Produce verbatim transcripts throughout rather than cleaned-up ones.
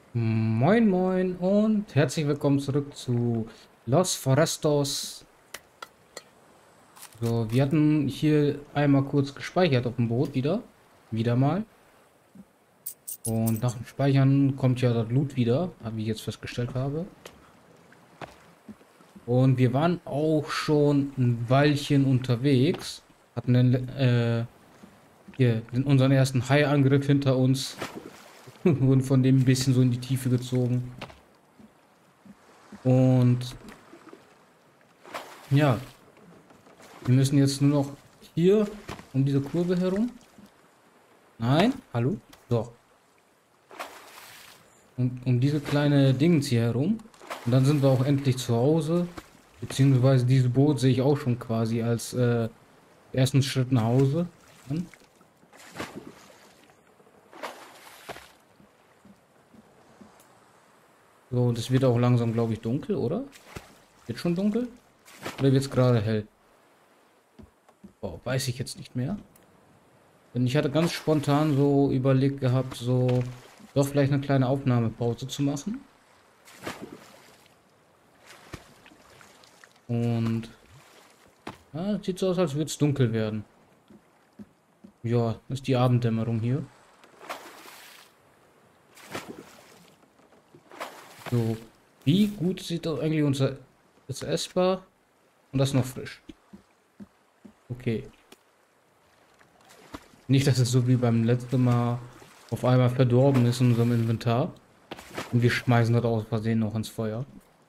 Moin Moin und herzlich willkommen zurück zu Los Forestos. So, wir hatten hier einmal kurz gespeichert auf dem Boot wieder. Wieder mal. Und nach dem Speichern kommt ja das Loot wieder, wie ich jetzt festgestellt habe. Und wir waren auch schon ein Weilchen unterwegs. Hatten den, äh, hier den, unseren ersten Hai-Angriff hinter uns. Wurden von dem ein bisschen so in die Tiefe gezogen. Und ja. Wir müssen jetzt nur noch hier um diese Kurve herum. Nein, hallo? So. Um, um diese kleine Dingens hier herum. Und dann sind wir auch endlich zu Hause. Beziehungsweise dieses Boot sehe ich auch schon quasi als äh, ersten Schritt nach Hause. Hm? So, und es wird auch langsam, glaube ich, dunkel, oder? Wird schon dunkel? Oder wird es gerade hell? Oh, weiß ich jetzt nicht mehr. Denn ich hatte ganz spontan so überlegt gehabt, so doch vielleicht eine kleine Aufnahmepause zu machen. Und ja, sieht so aus, als würde es dunkel werden. Ja, ist die Abenddämmerung hier. So, wie gut sieht das eigentlich unser ist essbar und das noch frisch. Okay. Nicht, dass es so wie beim letzten Mal auf einmal verdorben ist in unserem Inventar. Und wir schmeißen das aus Versehen noch ins Feuer.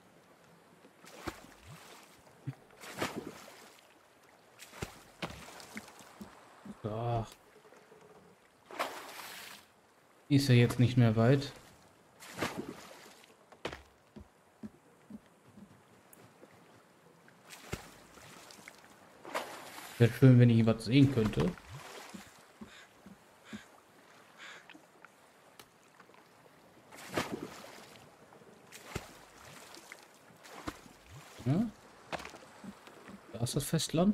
So. Ist ja jetzt nicht mehr weit. Wäre schön, wenn ich was sehen könnte. Ja? Da ist das Festland.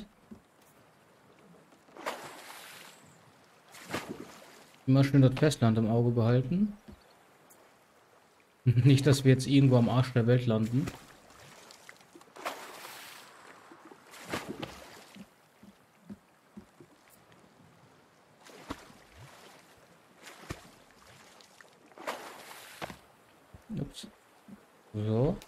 Immer schön das Festland im Auge behalten. Nicht, dass wir jetzt irgendwo am Arsch der Welt landen. Ups. So.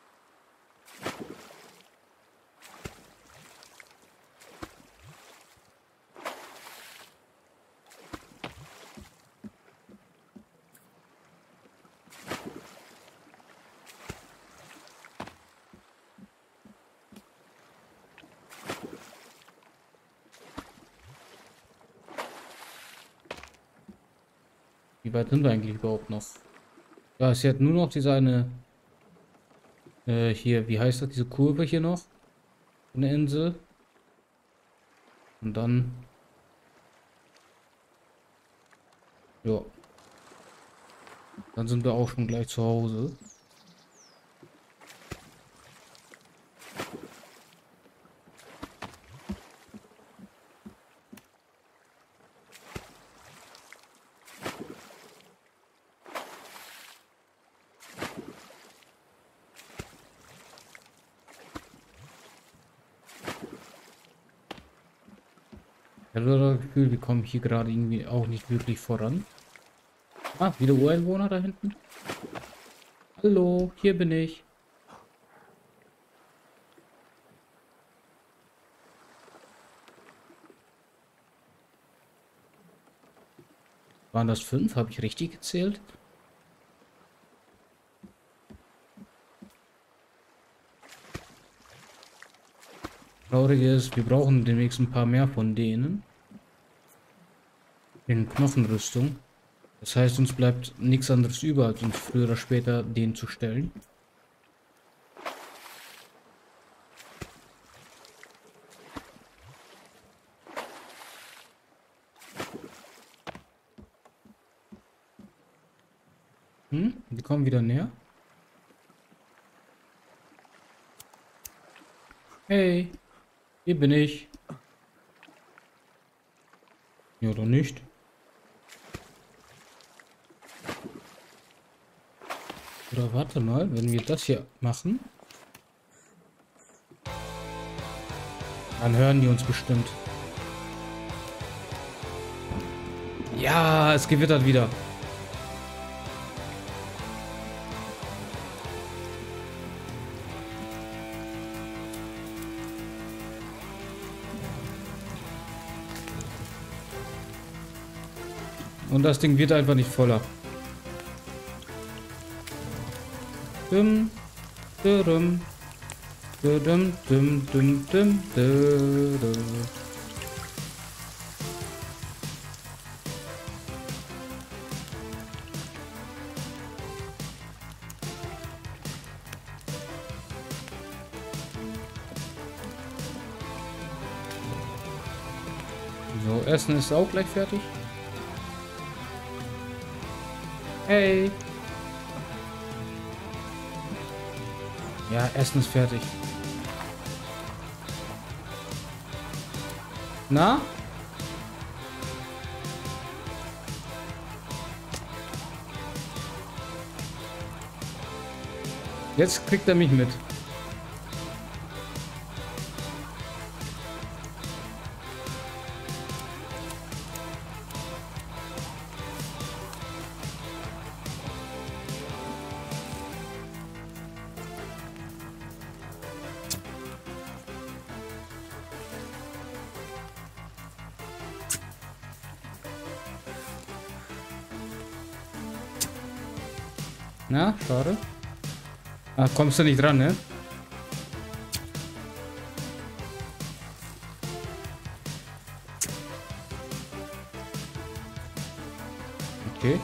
Wie weit sind wir eigentlich überhaupt noch? Ja, es ist jetzt nur noch diese eine, äh, hier, wie heißt das, diese Kurve hier noch? Eine Insel. Und dann, ja, dann sind wir auch schon gleich zu Hause. Ich habe das Gefühl, wir kommen hier gerade irgendwie auch nicht wirklich voran. Ah, wieder Ureinwohner da hinten. Hallo, hier bin ich. Waren das fünf? Habe ich richtig gezählt? Traurig ist, wir brauchen demnächst ein paar mehr von denen. In Knochenrüstung. Das heißt, uns bleibt nichts anderes über, als uns früher oder später den zu stellen. Hm? Die kommen wieder näher. Hey, hier bin ich. Ja, oder nicht? Oder warte mal, wenn wir das hier machen, dann hören die uns bestimmt. Ja, es gewittert wieder. Und das Ding wird einfach nicht voller. Dum, dum, dum, dum, dum, dum, dum, dum. So, Essen ist auch gleich fertig. Hey. Ja, Essen ist fertig. Na? Jetzt kriegt er mich mit. Na, schade. Ach, kommst du nicht dran, ne? Okay.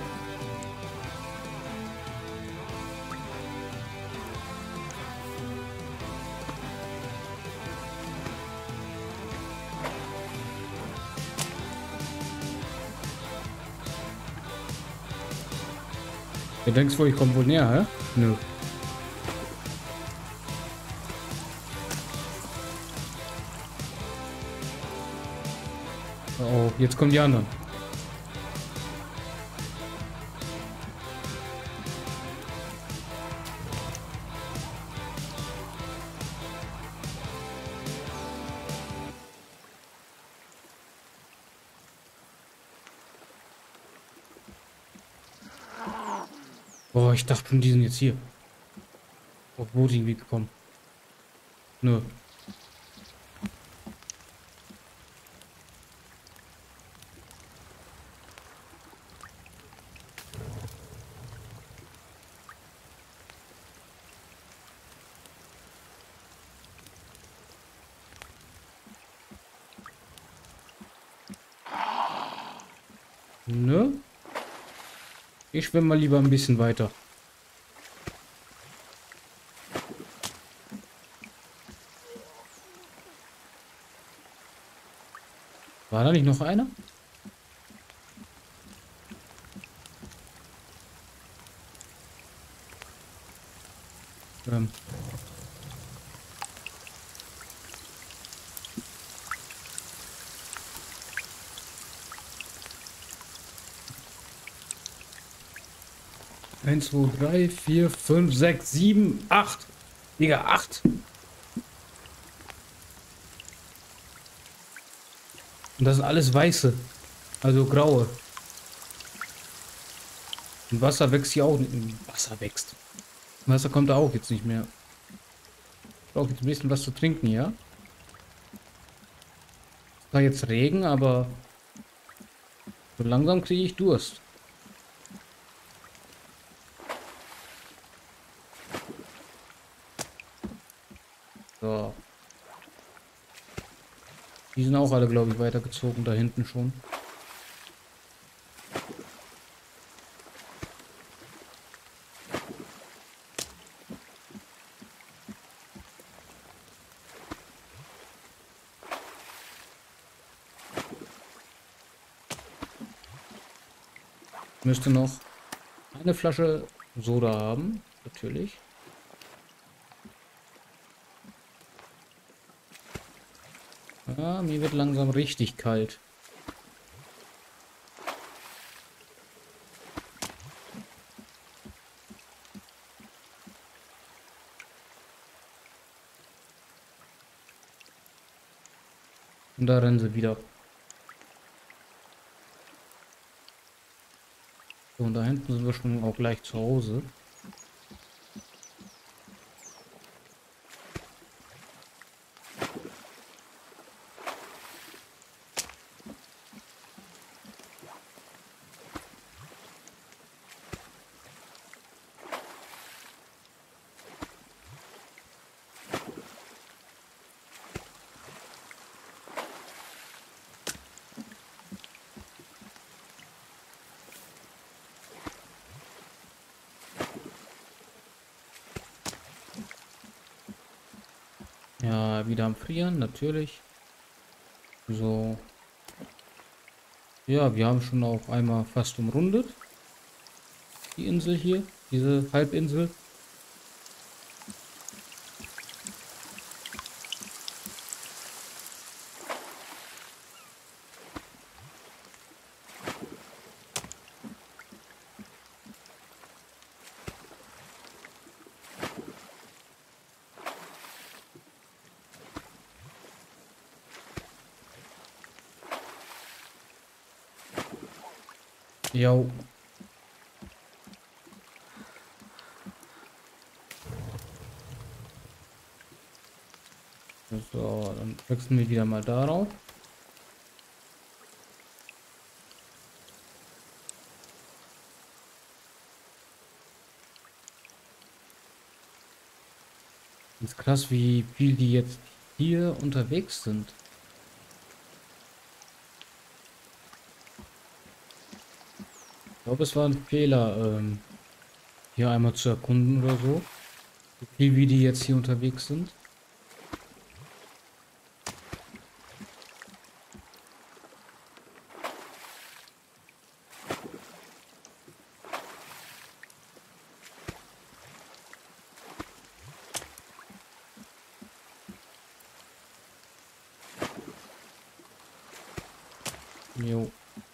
Du denkst wohl, ich komme wohl näher, hä? Nö. Oh, jetzt kommen die anderen. Boah, ich dachte schon, die sind jetzt hier. Auf Boot irgendwie gekommen. Nö. Nö. Ich schwimme mal lieber ein bisschen weiter. War da nicht noch einer? Ähm. eins, zwei, drei, vier, fünf, sechs, sieben, acht. Digga, acht. Und das sind alles weiße. Also graue. Und Wasser wächst hier auch nicht. Wasser wächst. Wasser kommt da auch jetzt nicht mehr. Ich brauche jetzt ein bisschen was zu trinken, ja? Es war jetzt Regen, aber so langsam kriege ich Durst. So. Die sind auch alle, glaube ich, weitergezogen, da hinten schon. Müsste noch eine Flasche Soda haben, natürlich. Ja, mir wird langsam richtig kalt. Und da rennen sie wieder. So, und da hinten sind wir schon auch gleich zu Hause. Ja, wieder am Frieren, natürlich. So. Ja, wir haben schon auch einmal fast umrundet. Die Insel hier, diese Halbinsel. Ja. So, dann wechseln wir wieder mal darauf. Ist krass, wie viel die jetzt hier unterwegs sind. Ich glaube, es war ein Fehler, ähm, hier einmal zu erkunden oder so. Wie viel wie die jetzt hier unterwegs sind. Jo.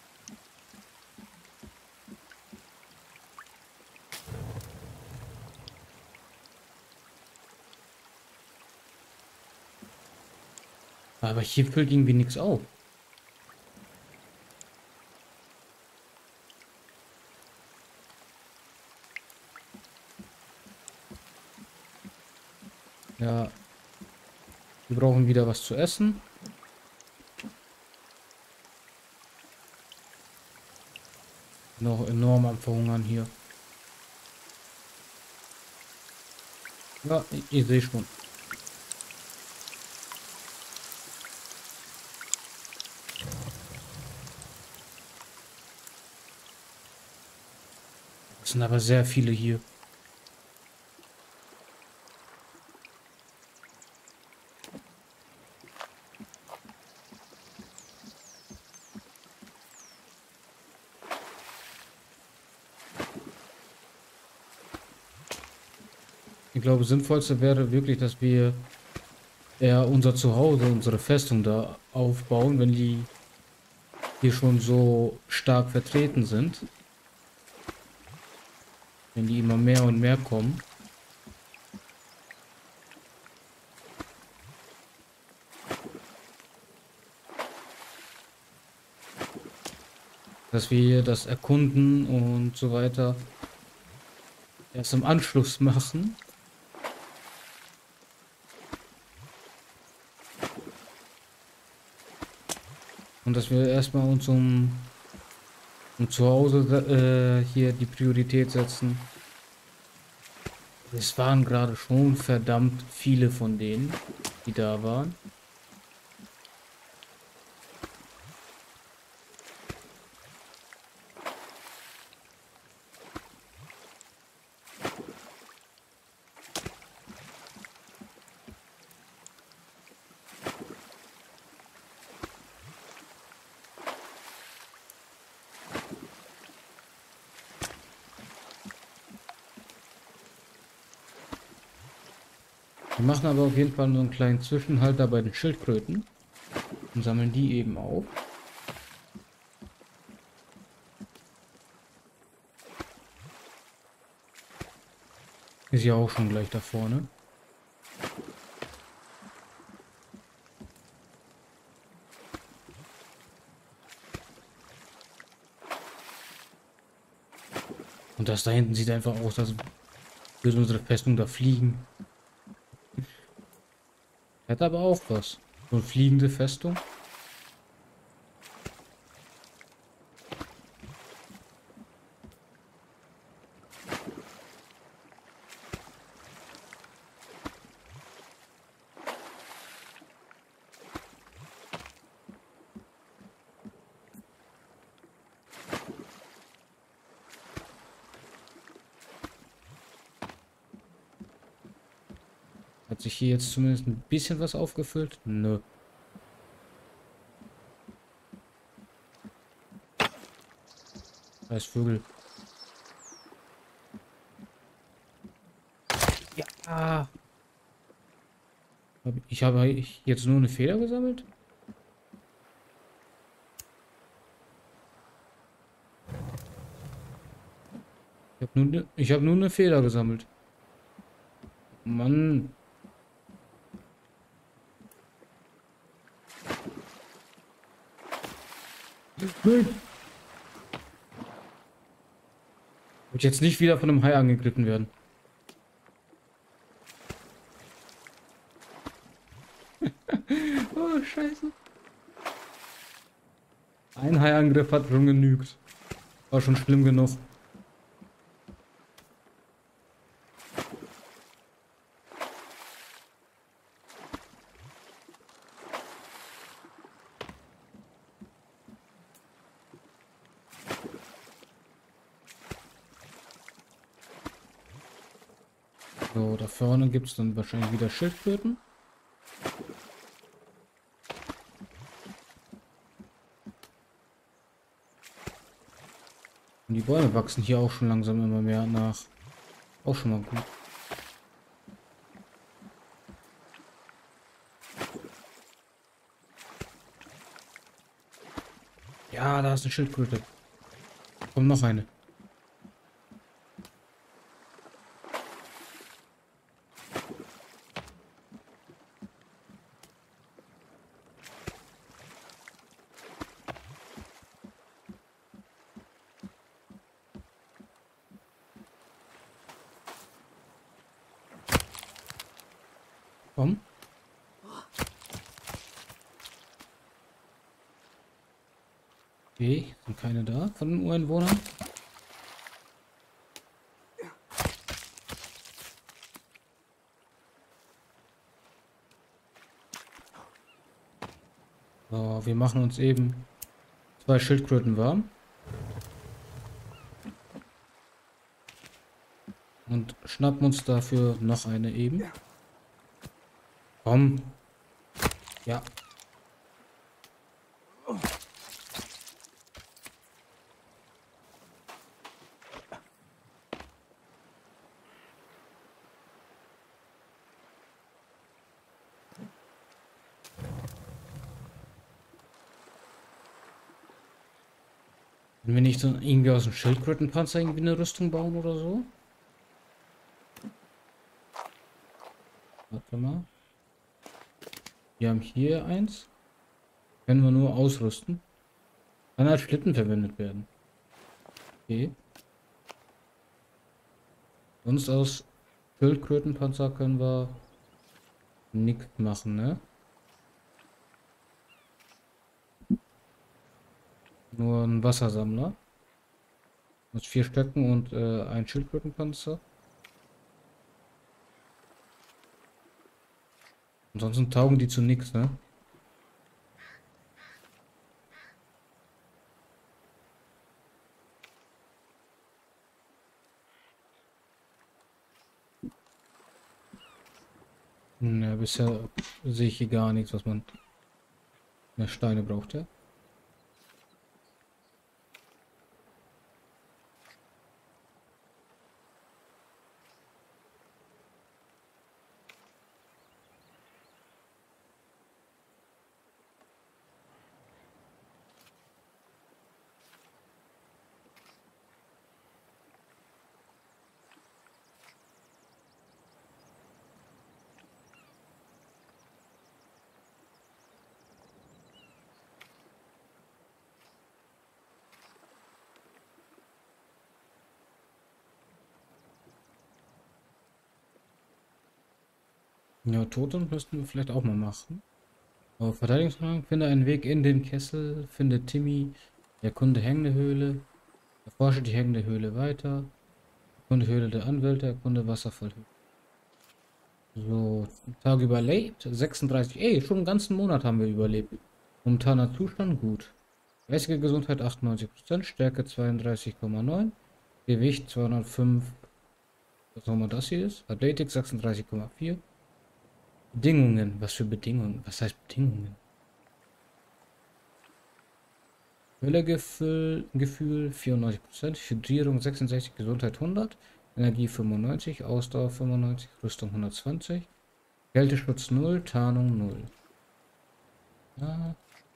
Aber hier füllt irgendwie nichts auf. Ja, wir brauchen wieder was zu essen. Noch enorm am Verhungern hier. Ja, ich, ich sehe schon. Es sind aber sehr viele hier. Ich glaube, das Sinnvollste wäre wirklich, dass wir eher unser Zuhause, unsere Festung da aufbauen, wenn die hier schon so stark vertreten sind. Wenn die immer mehr und mehr kommen. Dass wir das Erkunden und so weiter erst im Anschluss machen. Und dass wir erstmal uns um, um zu Hause äh, hier die Priorität setzen. Es waren gerade schon verdammt viele von denen, die da waren. Wir machen aber auf jeden Fall nur einen kleinen Zwischenhalter bei den Schildkröten und sammeln die eben auf. Ist ja auch schon gleich da vorne. Und das da hinten sieht einfach aus, als würde unsere Festung da fliegen. Hat aber auch was. So eine fliegende Festung. Hat sich hier jetzt zumindest ein bisschen was aufgefüllt? Nö. Scheiß Vögel. Ja. Hab- Ich habe jetzt nur eine Feder gesammelt? Ich habe nur, ne- ich habe nur eine Feder gesammelt. Mann. Nein. Ich will jetzt nicht wieder von einem Hai angegriffen werden. Oh, scheiße. Ein Haiangriff hat schon genügt. War schon schlimm genug. So, da vorne gibt es dann wahrscheinlich wieder Schildkröten. Und die Bäume wachsen hier auch schon langsam immer mehr nach. Auch schon mal gut. Ja, da ist eine Schildkröte. Kommt noch eine. Komm. Okay, sind keine da von den Ureinwohnern. So, wir machen uns eben zwei Schildkröten warm. Und schnappen uns dafür noch eine eben. Komm. Ja. Wenn wir nicht so irgendwie aus dem Schildkrötenpanzer irgendwie eine Rüstung bauen oder so? Warte mal. Wir haben hier eins. Können wir nur ausrüsten. Kann als Schlitten verwendet werden. Okay. Sonst aus Schildkrötenpanzer können wir nichts machen, ne? Nur ein Wassersammler. Mit vier Stöcken und äh, ein Schildkrötenpanzer. Ansonsten taugen die zu nichts, ne? Ja, bisher sehe ich hier gar nichts, was man mehr Steine braucht, ja? Ja, Totem müssten wir vielleicht auch mal machen. Aber Verteidigungsfragen, finde einen Weg in den Kessel, finde Timmy, erkunde hängende Höhle, erforsche die hängende Höhle weiter, erkunde Höhle der Anwälte, erkunde Wasserfallhöhle. So, Tag überlebt, sechsunddreißig, ey, schon einen ganzen Monat haben wir überlebt. Momentaner Zustand gut. Geistige Gesundheit achtundneunzig Prozent, Stärke zweiunddreißig Komma neun, Gewicht zweihundertfünf, was auch immer das hier ist, Athletik sechsunddreißig Komma vier. Bedingungen, was für Bedingungen? Was heißt Bedingungen? Hüllegefühl Gefühl vierundneunzig Prozent, Hydrierung sechsundsechzig, Gesundheit hundert, Energie fünfundneunzig, Ausdauer fünfundneunzig, Rüstung hundertzwanzig, Kälteschutz null, Tarnung null. Ja,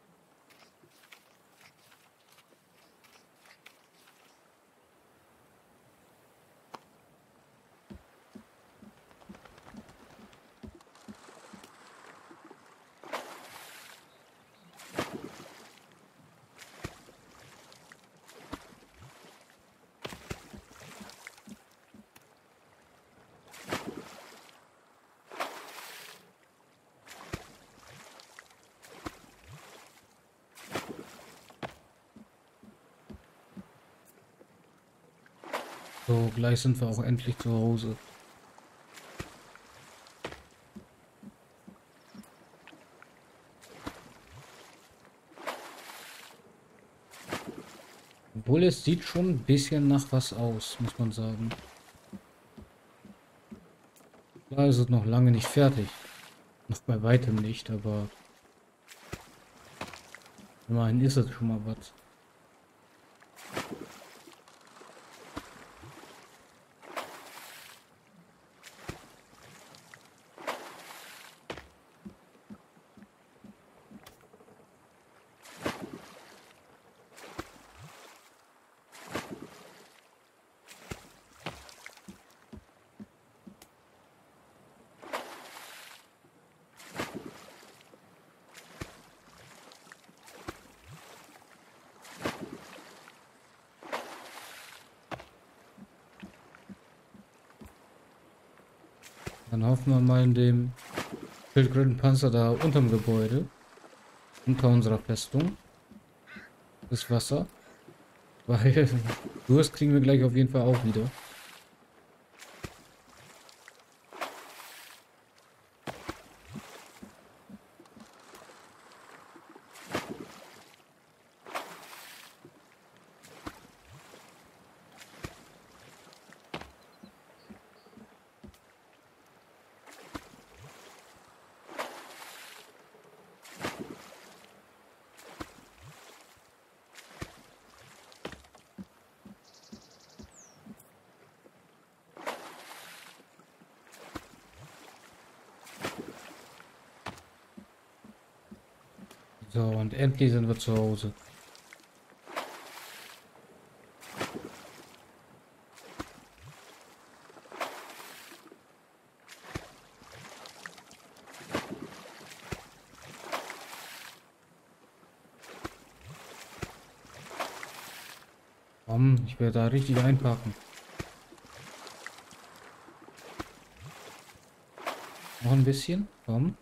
so, gleich sind wir auch endlich zu Hause. Obwohl es sieht schon ein bisschen nach was aus, muss man sagen. Da ist es noch lange nicht fertig. Noch bei weitem nicht, aber immerhin ist es schon mal was. Dann hoffen wir mal in dem Schildkrötenpanzer da unterm Gebäude, unter unserer Festung, das Wasser. Weil Durst kriegen wir gleich auf jeden Fall auch wieder. So, und endlich sind wir zu Hause. Komm, ich werde da richtig einpacken. Noch ein bisschen, komm.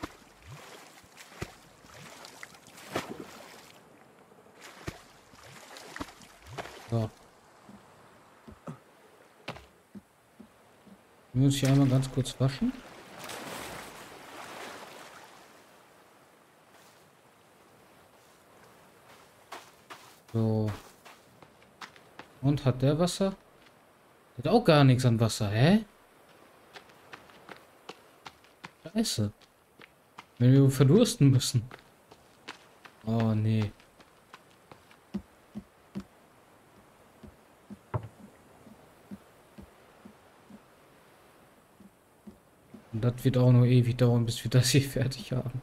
So. Wir müssen hier einmal ganz kurz waschen. So. Und hat der Wasser? Der hat auch gar nichts an Wasser, hä? Scheiße. Wenn wir verdursten müssen. Oh, nee. Und das wird auch noch ewig dauern, bis wir das hier fertig haben.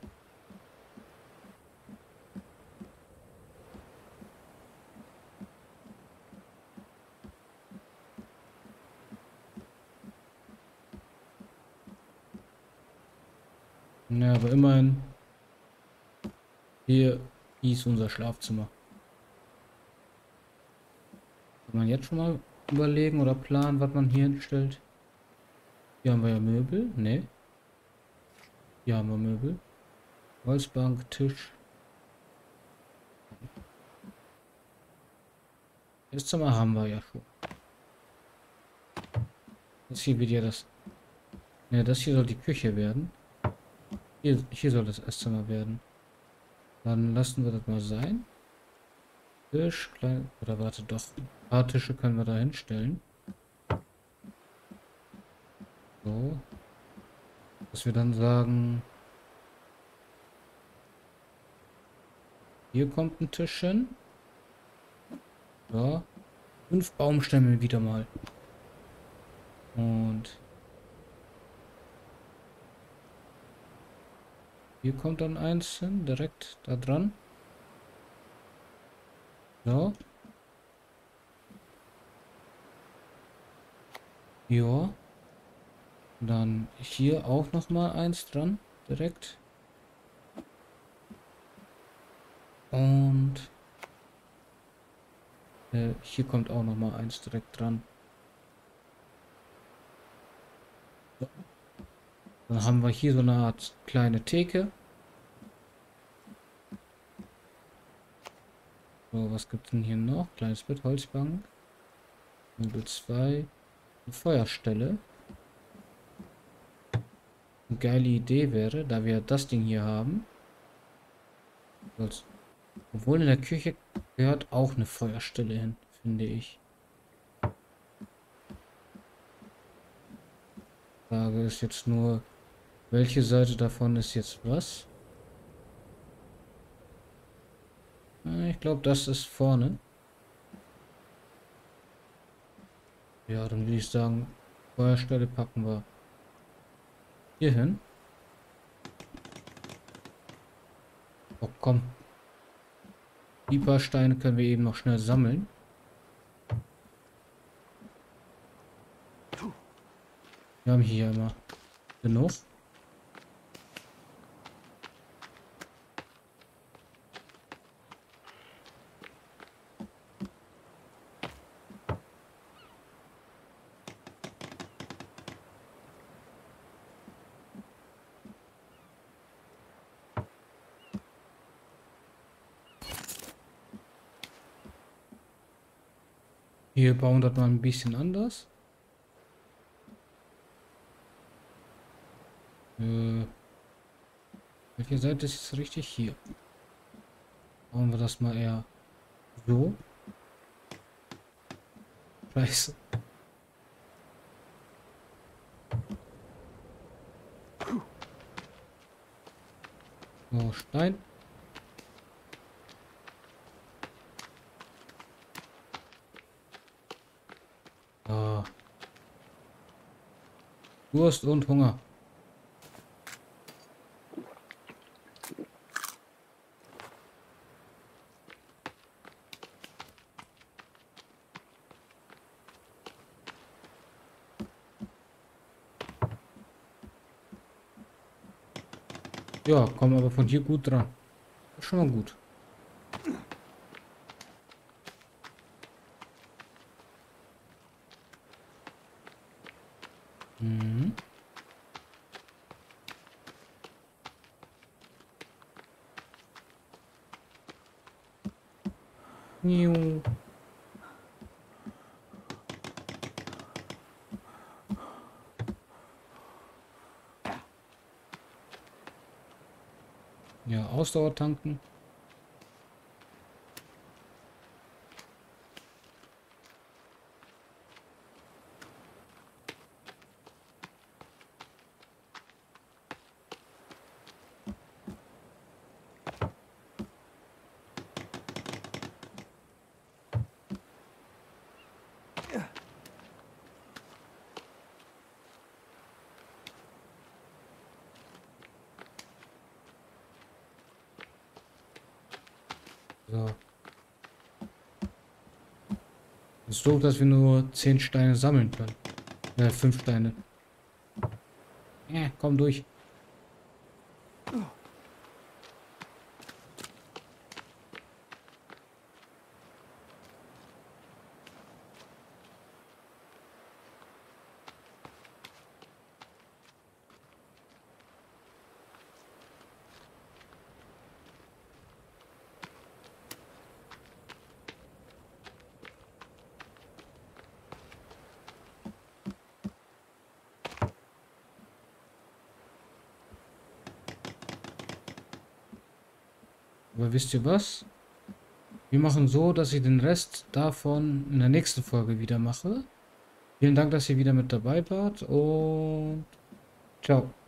Ja, aber immerhin. Hier ist unser Schlafzimmer. Kann man jetzt schon mal überlegen oder planen, was man hier hinstellt? Hier haben wir ja Möbel. Ne. Hier haben wir Möbel. Holzbank, Tisch. Das Zimmer haben wir ja schon. Das hier wird ja das... Ja, das hier soll die Küche werden. Hier, hier soll das Esszimmer werden. Dann lassen wir das mal sein. Tisch, klein... Oder warte doch. Ein paar Tische können wir da hinstellen. So. Dass wir dann sagen... Hier kommt ein Tisch hin. Ja. Fünf Baumstämme wieder mal. Und... Hier kommt dann eins hin, direkt da dran. So. Ja. Dann hier auch noch mal eins dran, direkt. Und äh, hier kommt auch noch mal eins direkt dran. So. Dann haben wir hier so eine Art kleine Theke. So, was gibt es denn hier noch? Kleines Bett, Holzbank. Möbel zwei. Eine Feuerstelle. Eine geile Idee wäre, da wir das Ding hier haben. Obwohl in der Küche gehört auch eine Feuerstelle hin, finde ich. Frage ist jetzt nur, welche Seite davon ist jetzt was? Ich glaube, das ist vorne. Ja, dann würde ich sagen, Feuerstelle packen wir hier hin. Oh, komm. Die paar Steine können wir eben noch schnell sammeln. Wir haben hier immer genug. Wir bauen das mal ein bisschen anders. Äh, welche Seite ist jetzt richtig? Hier. Bauen wir das mal eher so. Scheiße. So, Stein. Ah. Durst und Hunger. Ja, kommen aber von hier gut dran. Ist schon mal gut. Mhm. Niu. Ja, Ausdauer tanken. So. Es ist doof, dass wir nur zehn Steine sammeln können. Äh, fünf Steine. Ja, komm durch. Aber wisst ihr was? Wir machen so, dass ich den Rest davon in der nächsten Folge wieder mache. Vielen Dank, dass ihr wieder mit dabei wart und ciao.